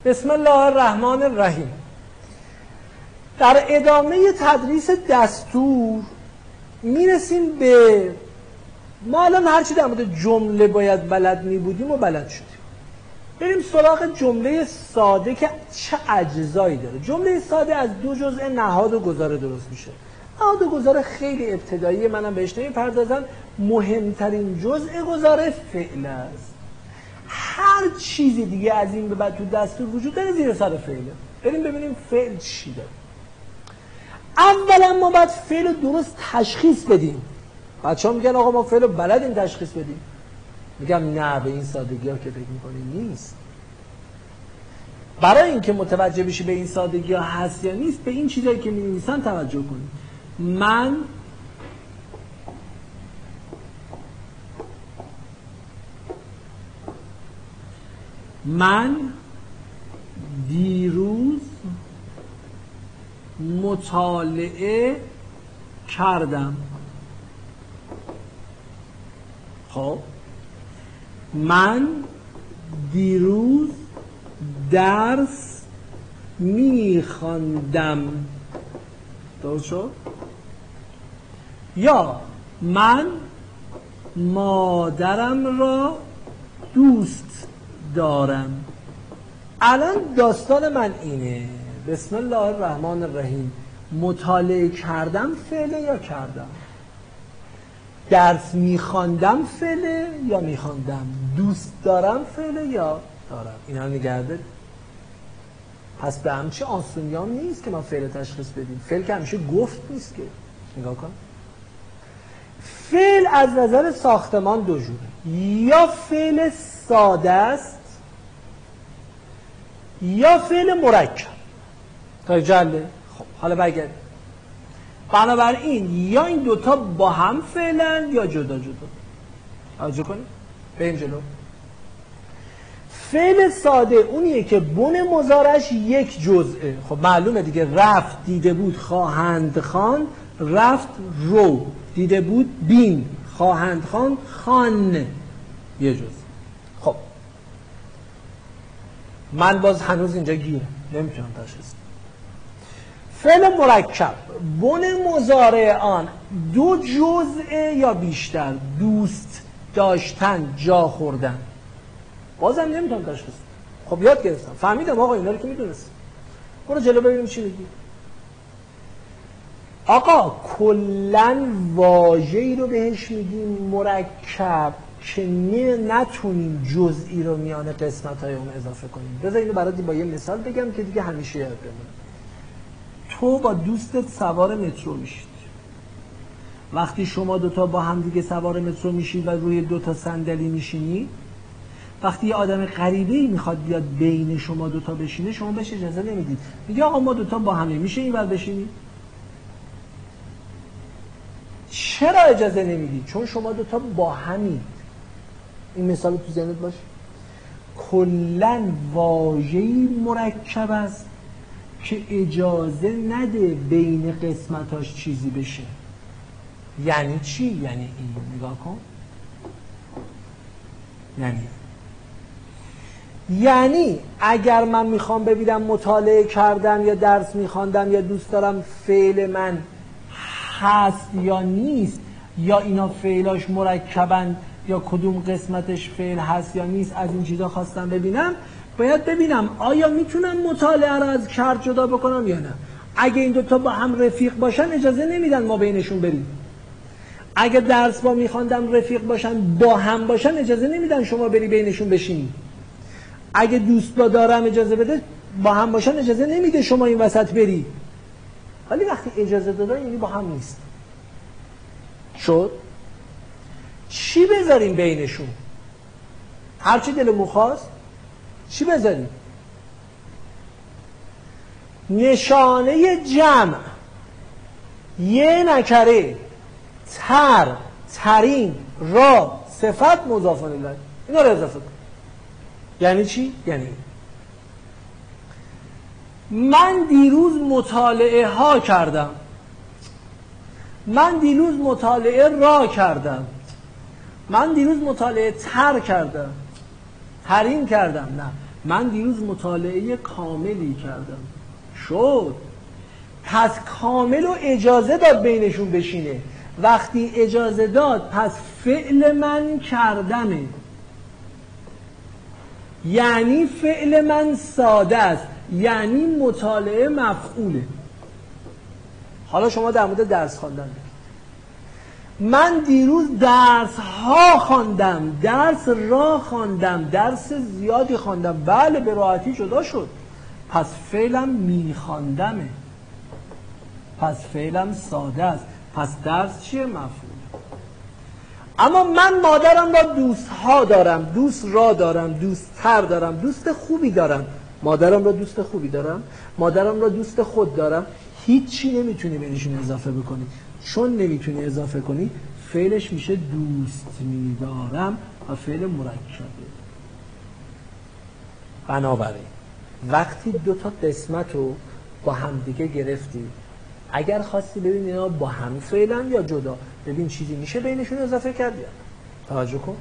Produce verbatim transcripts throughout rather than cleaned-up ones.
بسم الله الرحمن الرحیم. در ادامه تدریس دستور میرسیم به ما الان هرچی در مورد جمله باید بلد می بودیم و بلد شدیم. بریم سراغ جمله ساده که چه اجزایی داره. جمله ساده از دو جزء نهاد و گذار درست میشه. نهاد و گذار خیلی ابتدایی، منم بهش نمیپردازم. مهمترین جزء گذار فعل است. هر چیزی دیگه از این به بعد تو دستور وجود داره زیر سر فعله. بریم ببینیم فعل چی داره. اولا ما باید فعل رو درست تشخیص بدیم. بچه‌ها میگن آقا ما فعل رو بلدیم تشخیص بدیم. میگم نه، به این سادگی ها که فکر میکنی نیست. برای اینکه متوجه بشی به این سادگی ها هست یا نیست، به این چیزایی که می‌نویسن توجه کنی. من من دیروز مطالعه کردم. خب من دیروز درس میخواندم. درست شد؟ یا من مادرم را دوست دارم. الان داستان من اینه. بسم الله الرحمن الرحیم. مطالعه کردم فعله یا کردم؟ درس میخواندم فعله یا میخواندم؟ دوست دارم فعله یا دارم؟ اینا رو نگرده. پس به همچه آسونی هم نیست که ما فعل تشخیص بدیم. فعل که همیشه گفت نیست که. نگاه کن. فعل از نظر ساختمان دو جوره. یا فعل ساده است یا فعل مرکب. تا جله. خب حالا بگرد. بنابراین یا این دوتا با هم فعلن یا جدا جدا. توجه کنید. بریم جلو. فعل ساده اونیه که بن مضارعش یک جزئه. خب معلومه دیگه. رفت دیده بود خواهند خوان، رفت رو. دیده بود بین، خواهند خوان خوان، یه جزء. خب من باز هنوز اینجا گیرم، نمیتونم تشخیص. فعل مرکب بن مضارع آن دو جزء یا بیشتر. دوست داشتن، جا خوردن. بازم نمیتونم تشخیص. خب یاد گرفتم، فهمیدم آقا، اینا رو که میدونستم. برو جلو ببینیم چی میگی. آقا کلن واژه‌ای رو بهش میگیم مرکب که نتونیم جزئی رو میان قسمت‌های اون اضافه کنیم. بذار اینو برات با یه مثال بگم که دیگه همیشه یاد بمونه. تو با دوستت سوار مترو میشید. وقتی شما دوتا با هم دیگه سوار مترو میشید و روی دوتا صندلی میشینی، وقتی یه آدم غریبه‌ای میخواد بیاد بین شما دوتا بشینه، شما بهش اجازه نمیدید. میگه آقا ما دوتا با همه میشه اینور بشینی؟ چرا اجازه نمیدید؟ چون شما دوتا با همید. این مثال تو ذهنت باشه. کلن واژه‌ای مرکب است که اجازه نده بین قسمتاش چیزی بشه. یعنی چی؟ یعنی این. نگاه کن. یعنی یعنی اگر من میخوام ببینم مطالعه کردم یا درس میخواندم یا دوست دارم فعل من هست یا نیست، یا اینا فعلاش مرکبن یا کدوم قسمتش فعل هست یا نیست، از این چیزا خواستم ببینم، باید ببینم آیا میتونم مطالعه را از کرد جدا بکنم یا نه. اگه این دوتا با هم رفیق باشن اجازه نمیدن ما بینشون بریم. اگه درس با میخواندم رفیق باشن با هم باشن اجازه نمیدن شما بری بینشون بشینی. اگه دوست با دارم اجازه بده با هم باشن اجازه نمیده شما این وسط بری. ولی وقتی اجازه دادن یعنی با هم نیست. شد؟ چی بذاریم بینشون؟ هرچی دلمون خواست چی بذاریم؟ نشانه جمع، یه نکره، تر، ترین، را، صفت، مضاف الیه. اینا رو اضافه کن. یعنی چی؟ یعنی من دیروز مطالعه ها کردم. من دیروز مطالعه را کردم. من دیروز مطالعه تر کردم. ترین کردم. نه، من دیروز مطالعه کاملی کردم شد، پس کامل و اجازه داد بینشون بشینه. وقتی اجازه داد پس فعل من کردمه، یعنی فعل من ساده است، یعنی مطالعه مفعوله. حالا شما در مورد درس خواندن بگید. من دیروز درس ها خواندم، درس را خواندم، درس زیادی خواندم. بله به راحتی جدا شد. پس فعلم میخواندمه، پس فعلم ساده است، پس درس چیه؟ مفعول. اما من مادرم را دوست ها دارم، دوست را دارم، دوست تر دارم، دوست خوبی دارم. مادرم را دوست خوبی دارم، مادرم را دوست خود دارم. هیچی نمیتونی بهشون اضافه بکنی. چون نمیتونی اضافه کنی فعلش میشه دوست میدارم و فعل مرکبه. بنابراین وقتی دو تا قسمت رو با همدیگه گرفتی، اگر خواستی ببین اینا با هم فعلن یا جدا، ببین چیزی میشه بینشون اضافه کرد یا توجه کن.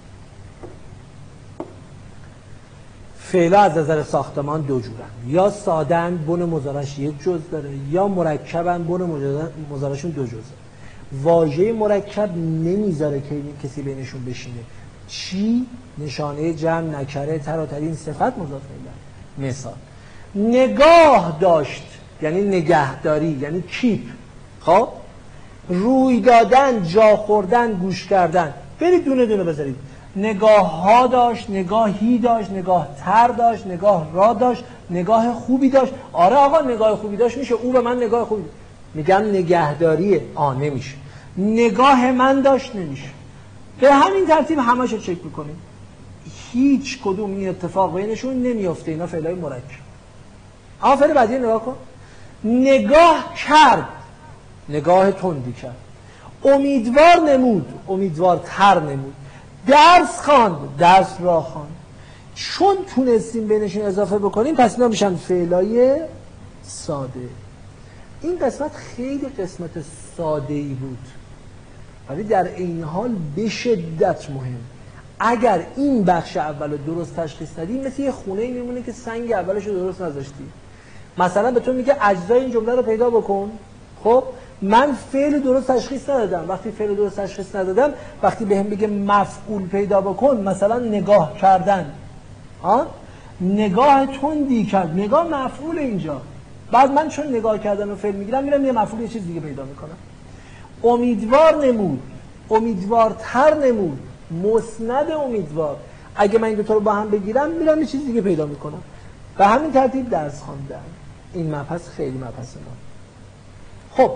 فعلا از نظر ساختمان دو جورن، یا سادن بن مضارعش یک جزء داره، یا مرکبن بن مضارعشون دو جزء. واژه مرکب نمیذاره که کسی بینشون بشینه. چی؟ نشانه جمع، نکره، تراترین صفت مضاف الیه. مثال نگاه داشت یعنی نگهداری، یعنی کیپ. خب روی دادن، جا خوردن، گوش کردن. برید دونه دونه بذارید. نگاه ها داشت، نگاهی داشت، نگاه تر داشت، نگاه را داشت، نگاه خوبی داشت. آره آقا نگاه خوبی داشت میشه، او به من نگاه خوبی داشت. میگم نگهداریه، آ نمیشه. نگاه من داشت نمیشه. به همین ترتیب همشو چک میکنیم، هیچ کدوم این اتفاق بینشون نمیافته. اینا فعلای مرکب. اما فعل بعدی نگاه کن. نگاه کرد، نگاه تندی کرد. امیدوار نمود، امیدوار تر نمود. درس خواند، درس را خواند. چون تونستیم بینشون اضافه بکنیم پس اینا میشن فعلای ساده. این قسمت خیلی قسمت ساده ای بود ولی در این حال به شدت مهم. اگر این بخش اول رو درست تشخیص ندی مثل یه خونه ای میمونه که سنگ اولش رو درست نذاشتی. مثلا به تو میگه اجزای این جمله رو پیدا بکن. خب من فعل درست تشخیص ندادم. وقتی فعل درست تشخیص ندادم، وقتی بهم بگه مفعول پیدا بکن، مثلا نگاه کردن، ها نگاه تندی کرد، نگاه مفعول اینجا. بعد من چون نگاه کردن رو فعل میگیرم میرم یه مفعول یه چیز دیگه پیدا میکنم. امیدوار نمود، امیدوارتر نمود، مسند امیدوار. اگه من این دو تا رو با هم بگیرم میرم یه چیز دیگه پیدا میکنم. به همین ترتیب درس خواندن. این مبحث خیلی مبحث ما. خب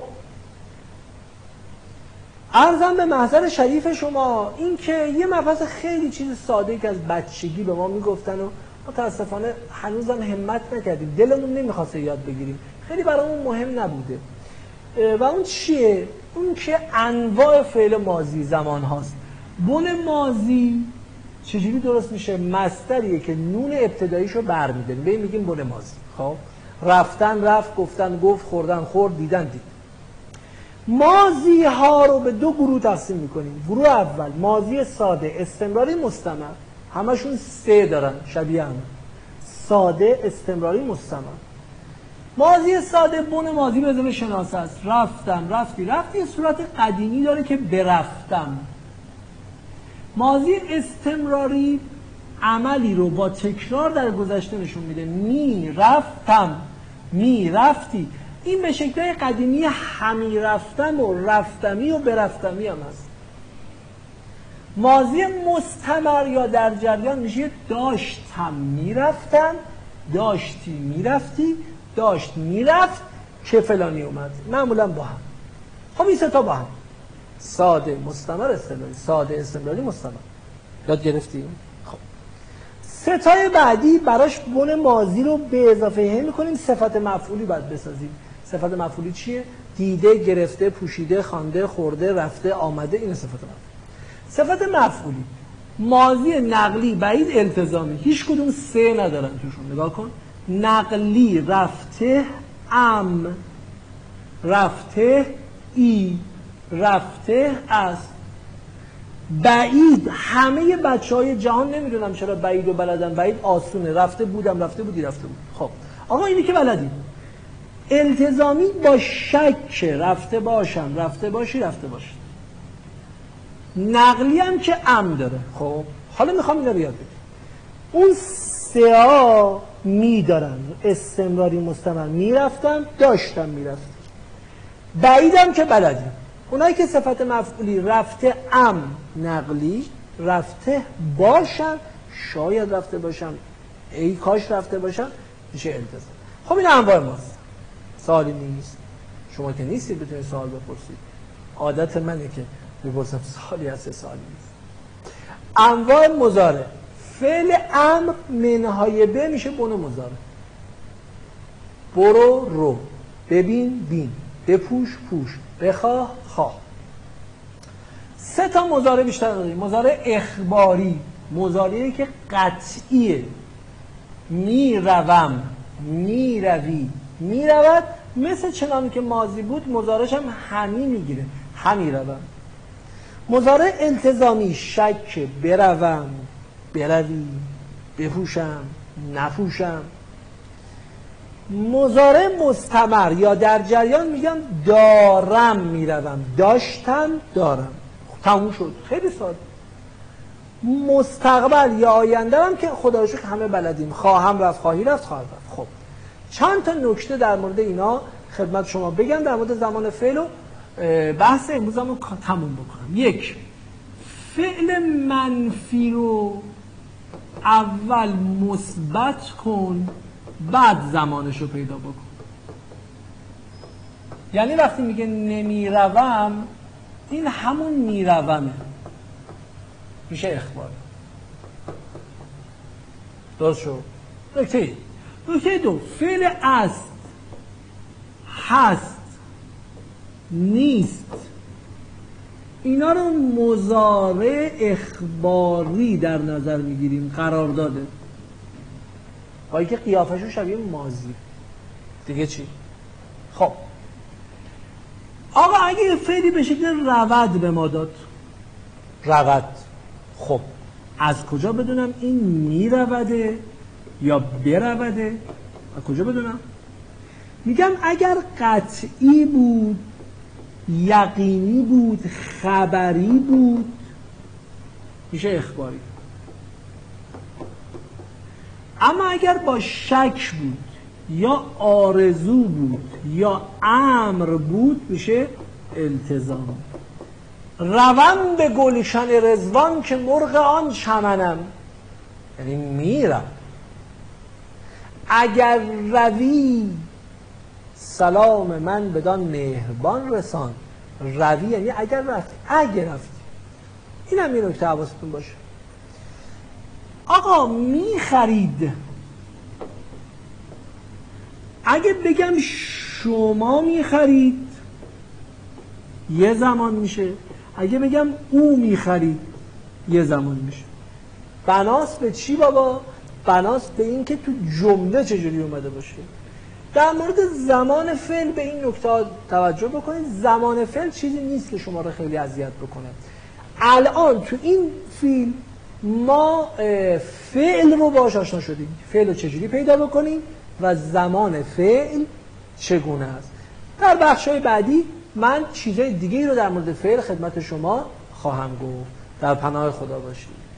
عرضم به محضر شریف شما این که یه مبحث خیلی چیز ساده که از بچگی به ما میگفتن و متاسفانه هنوزم همت نکردیم، دلمون نمیخواسته یاد بگیریم، خیلی برامون مهم نبوده. و اون چیه؟ اون که انواع فعل ماضی زمان هاست. بن ماضی چجوری درست میشه؟ مصدریه که نون ابتداییشو برمی‌داریم، ببین میگیم بن ماضی. خب رفتن رفت، گفتن گفت، خوردن خورد، دیدن دید. ماضی ها رو به دو گروه تقسیم میکنیم. گروه اول ماضی ساده استمراری مستمر، همشون سه دارن شبیه هم، ساده استمراری مستمر. ماضی ساده بن ماضی به ضمن شناسه است. رفتم، رفتی، رفتی یه صورت قدیمی داره که برفتم. ماضی استمراری عملی رو با تکرار در گذشته نشون میده. می رفتم، می رفتی. این به شکل قدیمی همی رفتم و رفتمی و برفتمی هم هست. ماضی مستمر یا در جریان میشه داشتم میرفتم، داشتی میرفتی، داشت میرفت که فلانی اومد. معمولا با هم. خب این سه تا با هم ساده مستمر استمراری، ساده استمراری مستمر. یاد گرفتیم؟ خب سه تای بعدی براش بن ماضی رو به اضافه هم میکنیم، صفت مفعولی باید بسازیم. صفت مفعولی چیه؟ دیده، گرفته، پوشیده، خوانده، خورده، رفته، آمده. این صفت مفعولی. صفت مفعولی ماضی نقلی بعید التزامی، هیچ کدوم سه ندارن توشون. نگاه کن. نقلی رفته ام، رفته ای، رفته است. بعید، همه بچه های جهان نمیدونم چرا بعید و بلدن. بعید آسونه، رفته بودم، رفته بودی، رفته بود. خب آقا اینی که بلدی. التزامی با شک، رفته باشم، رفته باشی، رفته باشی. نقلی هم که ام داره. خب حالا میخوام اینا رو یاد بگیرم. اون سه ها میدارن استمراری مستمر، میرفتم، داشتم، میرفتم. بعیدم که بلدی. اونایی که صفت مفعولی رفته ام نقلی، رفته باشم، شاید رفته باشم، ای کاش رفته باشم، میشه التزام. خب این انواع ماست، سوالی نیست. شما که نیستید بتونید سوال بپرسید. عادت منه که بپرسم سوالی هست، سوالی نیست. انواع مضارع. فعل امر منهای به میشه بنو مضارع. برو رو، ببین بین، بپوش پوش، بخواه خواه. سه تا مضارع بیشتر داریم. مضارع اخباری، مضارعی که قطعیه. میروم، میروی، میرود. مثل چنان که ماضی بود مضارعش هم همی میگیره، همی روم. مضارع التزامی شک، بروم، بروی، بپوشم، نپوشم. مضارع مستمر یا در جریان میگم دارم میروم، داشتم دارم. تموم شد، خیلی ساده. مستقبل یا آینده هم که خدا رو شکر همه بلدیم، خواهم رفت، خواهی رفت، خواهد رفت. خب چند تا نکته در مورد اینا خدمت شما بگم در مورد زمان فعل و بحث امروزمون تموم بکنم. یک، فعل منفی رو اول مثبت کن، بعد زمانش رو پیدا بکن. یعنی وقتی میگه نمیروم، این همون میرومه، میشه اخبار. درست شد؟ نکته نکته دو، فعل است، هست، نیست، اینا رو مضارع اخباری در نظر میگیریم، قرار داده با اینکه قیافشون شبیه ماضی. دیگه چی؟ خب آقا اگه فعلی به شکل رود به ما داد، رود، خب از کجا بدونم این میروده یا بروده؟ از کجا بدونم؟ میگم اگر قطعی بود، یقینی بود، خبری بود، میشه اخباری. اما اگر با شک بود یا آرزو بود یا امر بود، میشه التزام. روم به گلشن رضوان که مرغ آن چمنم، یعنی میرم. اگر روی سلام من بدان مهربان رسان. روی یعنی اگر رفتی، اگر رفتی. این هم این نکته حواستون باشه. آقا میخرید، اگه بگم شما میخرید یه زمان میشه، اگه بگم او میخرید یه زمان میشه. بناس به چی بابا؟ بناس به این که تو جمله چجوری اومده باشه. در مورد زمان فعل به این نکته توجه بکنید. زمان فعل چیزی نیست که شما رو خیلی اذیت بکنه. الان تو این فیلم ما فعل رو باهاش آشنا شدیم، فعل رو چجوری پیدا بکنیم و زمان فعل چگونه است. در بخش‌های بعدی من چیزای دیگه رو در مورد فعل خدمت شما خواهم گفت. در پناه خدا باشید.